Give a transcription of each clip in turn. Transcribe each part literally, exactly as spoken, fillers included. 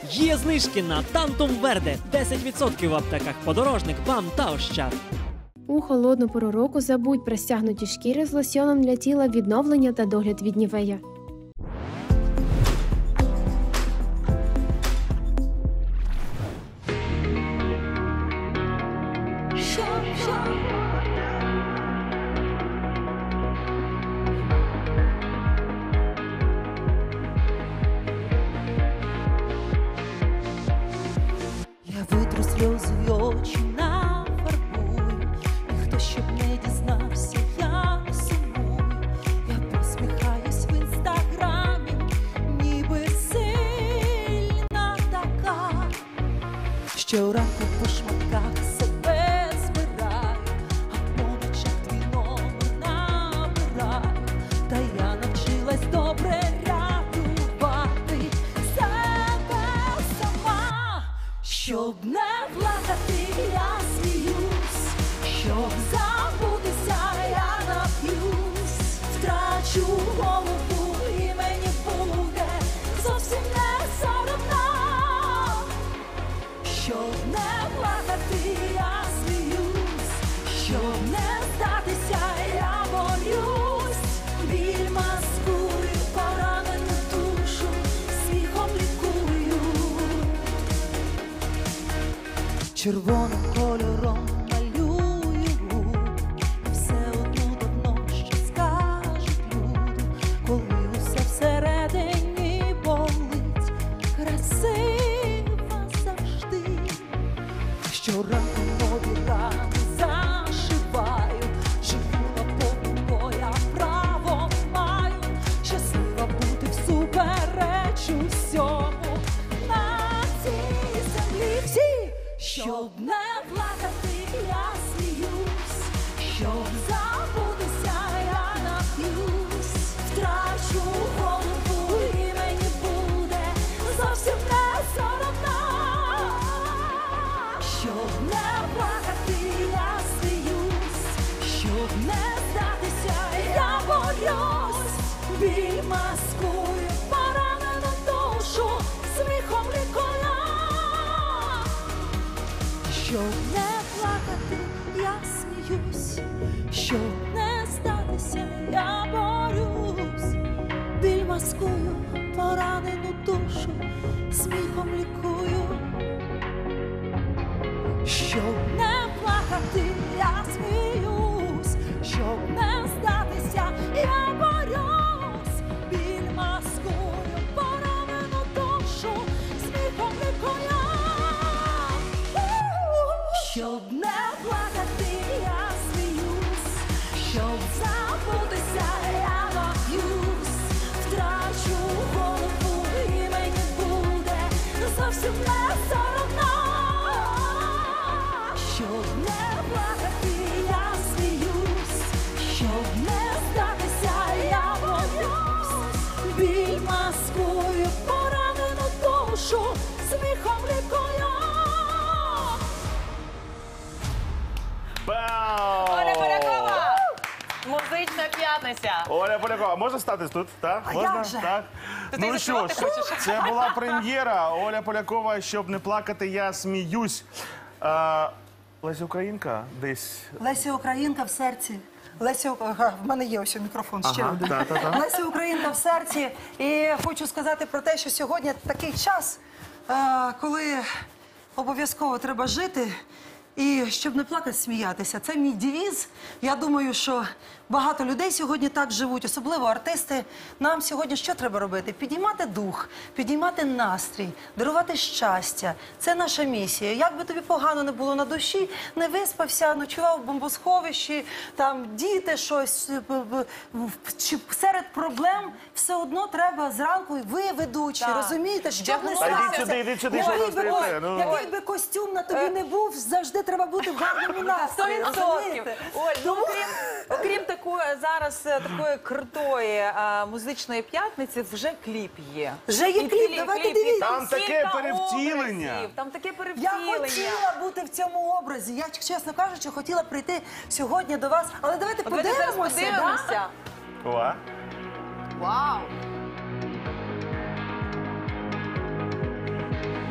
Є знижки на Тантум Верде. десять відсотків в аптеках Подорожник, БАМ та Ощад. У холодну пору року забудь про стягнуті шкіри з лосьоном для тіла, відновлення та догляд від Нівея. Я витру сльози й очі нафарбую, ніхто щоб не дізнався, я сумую. Я посміхаюсь в інстаграмі, ніби сильна така. Щоранку по шматках себе збираю, а по ночах твій номер набираю. Та я навчилась добре рятувати себе сама. Щоб не плакати, я сміюсь, щоб забутися, я нап'юсь, втрачу голову і мені буде зовсім не соромно. Щоб не плакати, я сміюсь, щоб не здатися, я борюсь, біль маскую, поранену душу сміхом лікую. Червоним кольором малюю губи, і все одно давно що скажуть люди, коли усе всередині болить, красива завжди. Щоранку нові рани зашиваю, живу наповну, бо я право маю, щаслива бути всупереч усьому на цій землі. Всі! Щоб не плакати, я сміюсь, щоб забутися, я нап'юсь, втрачу голову і мені буде зовсім не соромно. Щоб не плакати, я сміюсь, щоб не здатися, я борюсь, біль маскую, поранену душу сміхом лікую. Щоб не плакати, я сміюсь, щоб не здатися, я борюсь, біль маскую, поранену душу сміхом лікую. Щоб не плакати, я сміюсь, щоб не здатися, я борюсь, біль маскую, поранену душу сміхом лікую. Щоб не плакати, я сміюсь, щоб забутися, я нап'юсь, втрачу голову і мені буде зовсім не соромно. Щоб не плакати, я сміюсь, щоб не здатися, я борюсь, біль маскую, поранену душу сміхом лікую. Оля Полякова! Музична п'ятниця. Оля Полякова, можна стати тут? Так? А Можна? як же? Так? Ти Ну що ж, заспівати хочеш? це була прем'єра. Оля Полякова, щоб не плакати, я сміюсь. А, Леся Українка десь. Леся Українка в серці. Леся, ага, в мене є ось мікрофон ще Ага, один. та, та, та. Леся Українка в серці. І хочу сказати про те, що сьогодні такий час, е, коли обов'язково треба жити. І щоб не плакати, сміятися. Це мій девіз. Я думаю, що багато людей сьогодні так живуть, особливо артисти. Нам сьогодні що треба робити? Підіймати дух, підіймати настрій, дарувати щастя. Це наша місія. Як би тобі погано не було на душі, не виспався, ночував в бомбосховищі, там діти щось, чи серед проблем, все одно треба зранку, і ви ведучі, Так. розумієте, що б не Та йдіть сталося. сюди, йдіть сюди, що Який ви би стоїте, ко- ну. Який би костюм на тобі не був, завжди треба бути в гарному Сто настрої, відсотків. розумієте? Оль, ну окрім, окрім такої зараз е, такої крутої е, музичної п'ятниці, вже кліп є. Вже є І кліп, давайте і дивіться. Там таке кілька перевтілення. образів, Там таке Я перевтілення. хотіла бути в цьому образі. Я, чесно кажучи, хотіла прийти сьогодні до вас. Але давайте Давайте зараз подивимося. да? подивимося. О. Вау!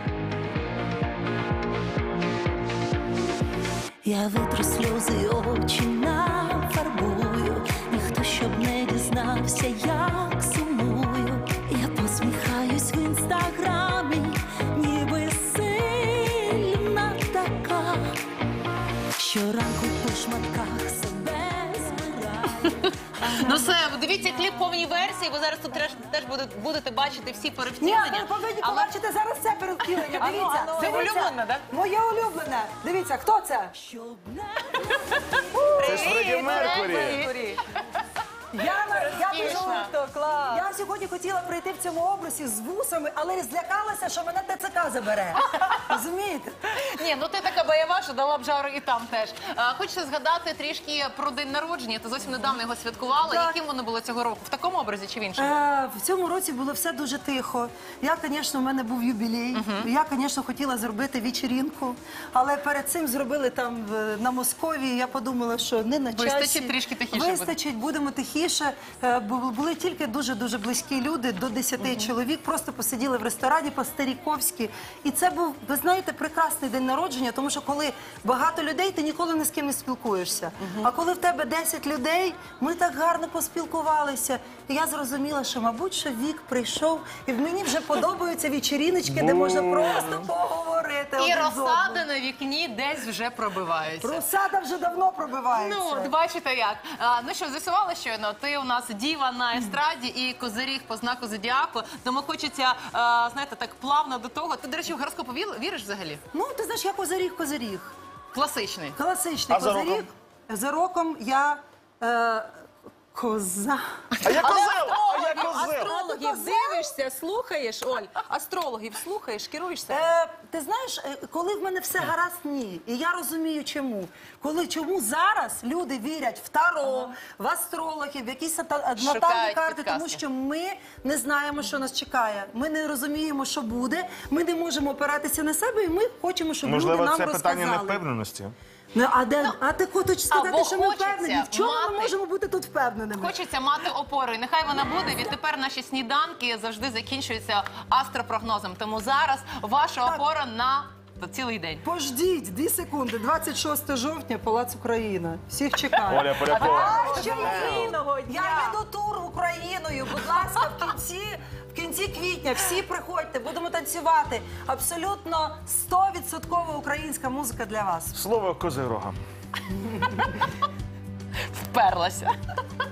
Я витру сльози, очі нафарбую, ніхто щоб не дізнався, як сумую. Я посміхаюсь в інстаграмі, ніби сильна така. Щоранку по шматках себе збираю. Ну все, дивіться кліп повній версії, ви зараз тут теж, теж будете, будете бачити всі Ні, перевтілення. ви повинні Але- побачити зараз це перевтілення. Ану, Дивіться. ану, це дивіться. улюблене, так? Моє улюблене. Дивіться, хто це? Це ж Фредді Меркурі. Меркурі. Я, я, дуже- Круто, клас. я сьогодні хотіла прийти в цьому образі з вусами, але злякалася, що мене ТЦК забере. Розумієте? Ні, ну ти така бойова, що дала б жару і там теж. А, хочеться згадати трішки про день народження. Ти зовсім недавно його святкувала. Так. Яким воно було цього року? В такому образі чи в іншому? Е, в цьому році було все дуже тихо. Я, звісно, в мене був юбілей. Я, звісно, хотіла зробити вечірінку, але перед цим зробили там в- на Московії. Я подумала, що не на часі. Вистачить, трішки тихіше буде. Вистачить, будемо тихіше. Е, бу- Були тільки дуже-дуже близькі люди, до десяти чоловік. Просто посиділи в ресторані по-старіковськи. І це був, ви знаєте, прекрасний день народження, тому що коли багато людей, ти ніколи ні з ким не спілкуєшся. А коли в тебе десять людей, ми так гарно поспілкувалися. І я зрозуміла, що, мабуть, що вік прийшов, і в мені вже подобаються вечіріночки, де можна просто поговорити. І один з розсади одним. на вікні десь вже пробиваються. Розсада вже давно пробивається. Ну, от бачите як. А, ну що, з'ясували щойно, ти у нас діва на естраді і козиріг по знаку зодіаку, тому хочеться, а, знаєте, так плавно до того. Ти, до речі, в гороскоп віл- віриш взагалі? Ну, ти знаєш, я козиріг, козиріг. Класичний. Класичний А за козиріг. роком? За роком я е, коза. А я козел! А я козел! Астрологів дивишся, слухаєш, Оль? Астрологів слухаєш, керуєшся? Е, ти знаєш, е, коли в мене все гаразд, ні. І я розумію, чому. Коли чому зараз люди вірять в таро, в астрологів, в якісь та- натальні Шукають карти, підказки. тому що ми не знаємо, що нас чекає. Ми не розуміємо, що буде. Ми не можемо опиратися на себе, і ми хочемо, щоб люди Можливо, нам це розказали. питання невпевненості. Ну, а де, а ти хочеш сказати, або що ми хочеться впевнені? В чому мати- ми можемо бути тут впевненими? Хочеться мати опору, і нехай вона буде. Відтепер наші сніданки завжди закінчуються астропрогнозом. Тому зараз ваша опора на цілий день. Пождіть, дві секунди. двадцять шостого жовтня, Палац Україна. Всіх чекаю. Оля Полякова. А ще Україного дня. я йду тур Україною. Будь ласка, в кінці, в кінці квітня всі приходьте, будемо танцювати. Абсолютно сто відсотків українська музика для вас. Слово козирога. Вперлася.